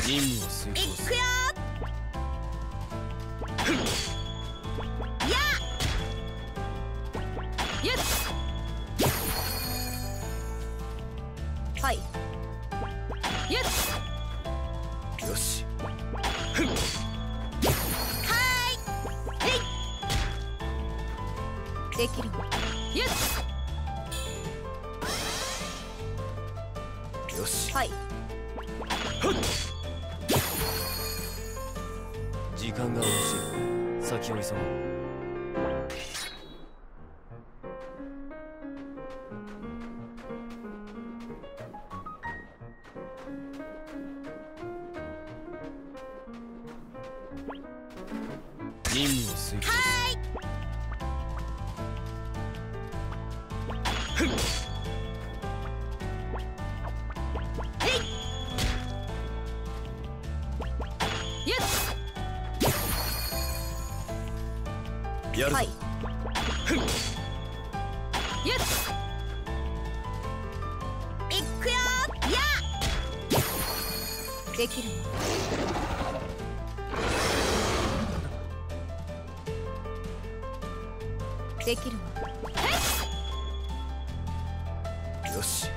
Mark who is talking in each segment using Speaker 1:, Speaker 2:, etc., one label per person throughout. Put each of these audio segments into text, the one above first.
Speaker 1: 任務を遂行する。
Speaker 2: いくよ。やゆっはいゆっ
Speaker 1: よし。
Speaker 2: はいえいできるわ。ゆっ
Speaker 1: よし。
Speaker 2: はい
Speaker 1: 時間が惜しい。先を急ごう。任務を遂行する。やるぞ。
Speaker 2: はいゆっいくよ。やできるわ。できるわ。
Speaker 1: よし。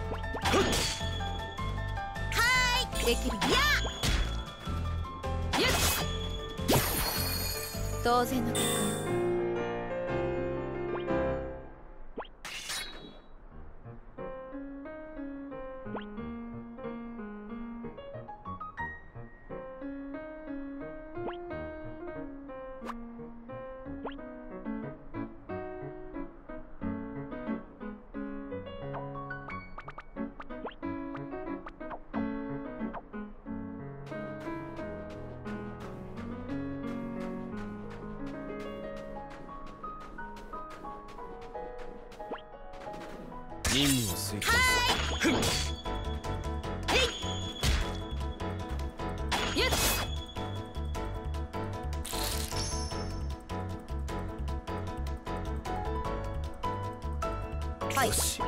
Speaker 2: はいできるわ。やゆっ当然の結果よ。
Speaker 1: 任務を遂行する。
Speaker 2: ゆっはい
Speaker 1: よし。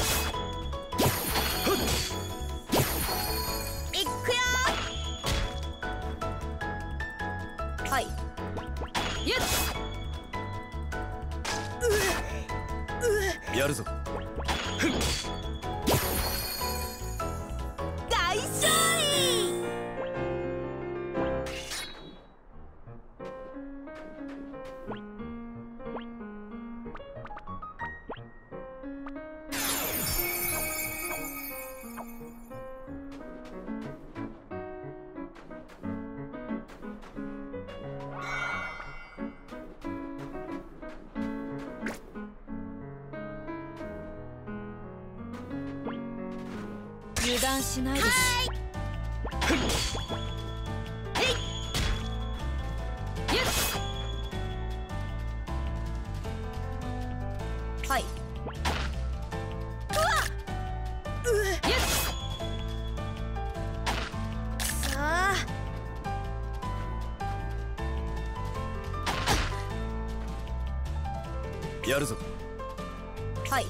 Speaker 2: いくよ。はいゆっ
Speaker 1: やるぞ。
Speaker 2: 大勝利。油断しないでし。ゆっはい。うわっゆっさあ
Speaker 1: やるぞ。
Speaker 2: はい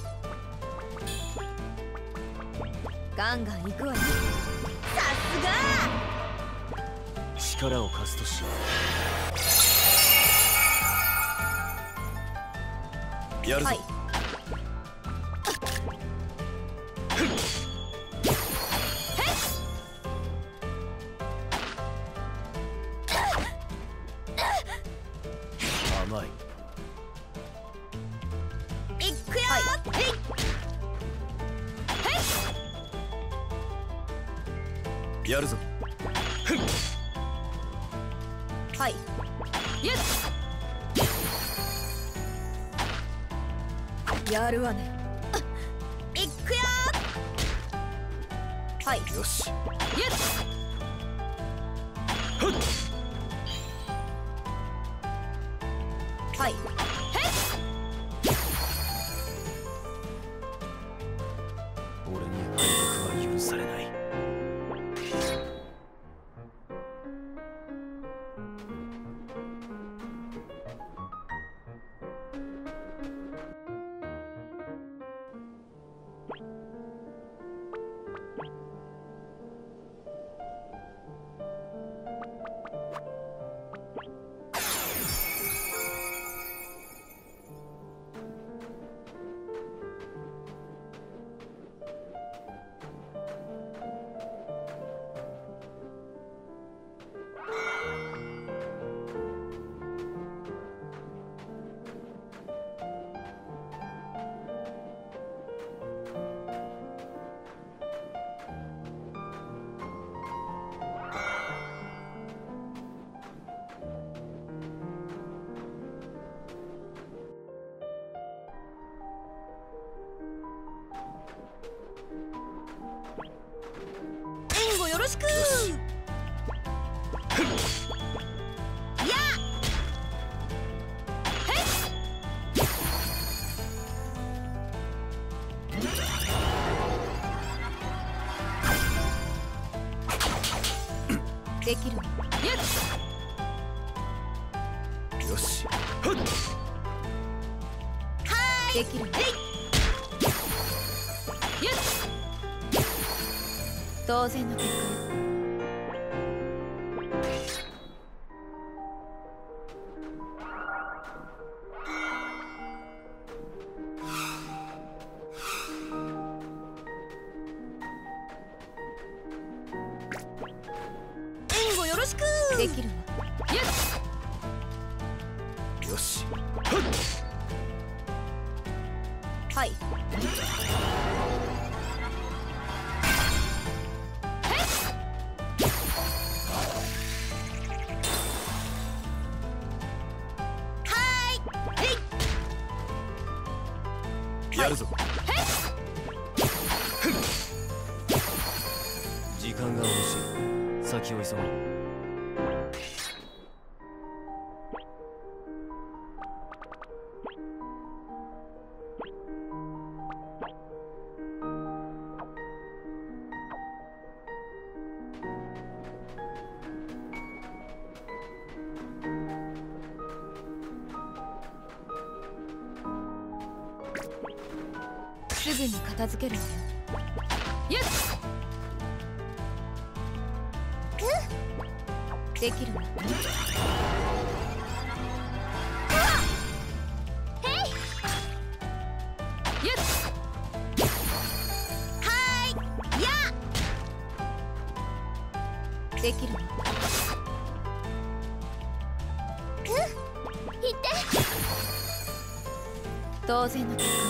Speaker 2: ガンガン行くわよ。さすが。
Speaker 1: 力を貸すとしよう。やるぞ。
Speaker 2: はい
Speaker 1: 甘い。
Speaker 2: いくよ。
Speaker 1: やるぞ。
Speaker 2: はいゆっやるわね。いくよ。はい
Speaker 1: よし。
Speaker 2: ゆっはい
Speaker 1: 俺に敗北は許されない。
Speaker 2: よろしく。やできる。
Speaker 1: よし。
Speaker 2: できる。当然の結果よ。援護よろしく。できるわ。
Speaker 1: よし。
Speaker 2: はい。
Speaker 1: やるぞ。時間が惜しい。先を急ごう。
Speaker 2: すぐに片付けるわよ。よし。できるわ。できるわ。当然の結果。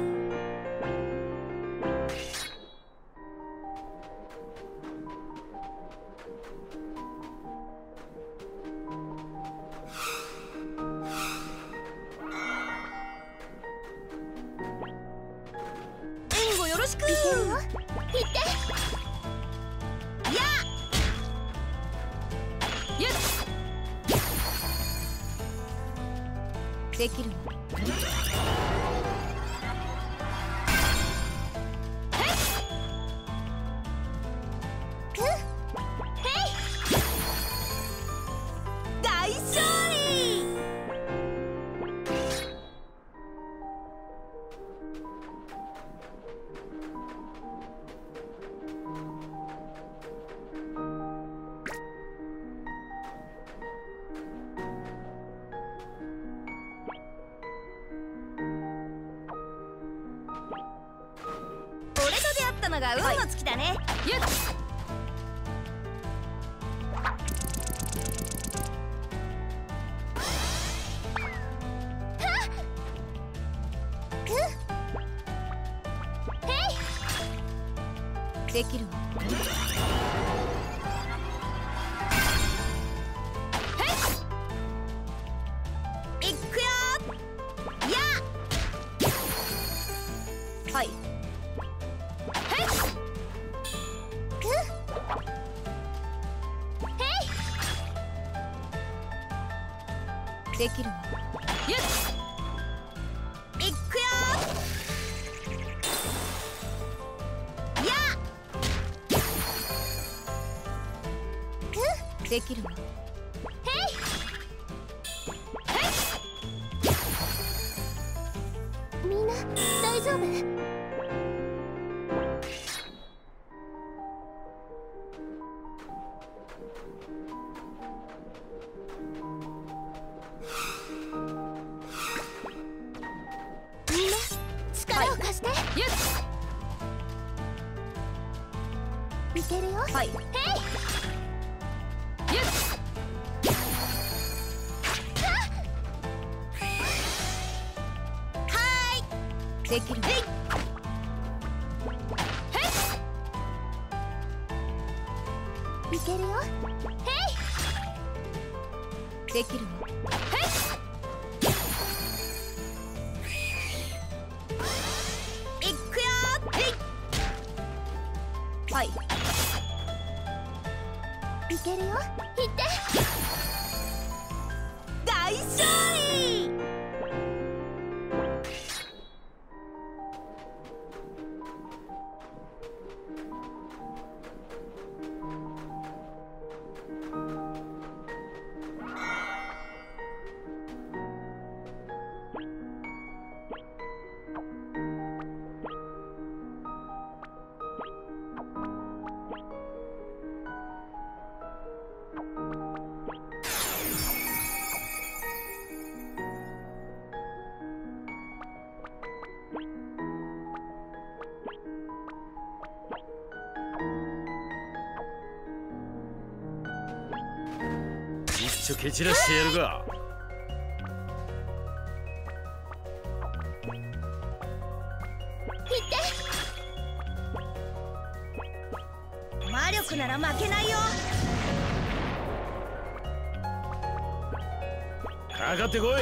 Speaker 2: 援護よろしく。いけるよ。行って。や。よし。できるわ。大勝利。俺と出会ったのが運の尽きだね。よし。できるわ。いくよ。や。はい。できるわ。よし。いくよ。できるわ。みんな大丈夫？みんな力を貸して。よし。いけるよ。はい。できる。いけるよ。できるわ。いくよ。はい。 けるよ。行って。大勝利。
Speaker 1: 一丁蹴散らしてやるか。
Speaker 2: 魔力なら負けないよ。
Speaker 1: かかってこい。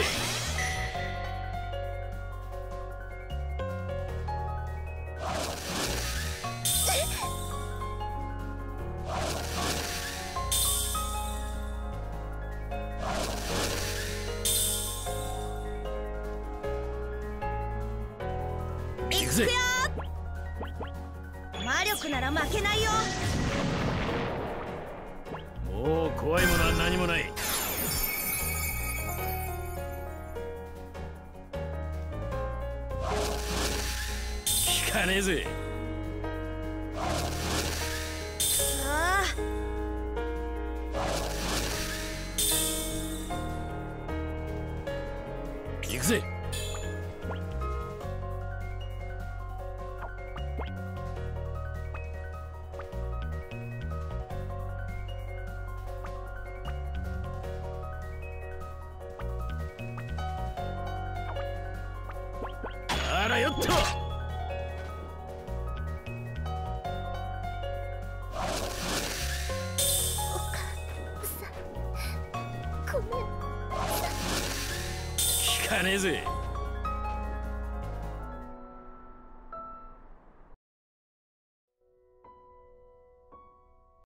Speaker 1: 行くぜ。
Speaker 2: 魔力なら負けないよ。
Speaker 1: もう怖いものは何もない。効かねえぜ。
Speaker 2: さあ。
Speaker 1: 行くぜ。あらよっと。
Speaker 2: ごめん。
Speaker 1: 効かねえぜ。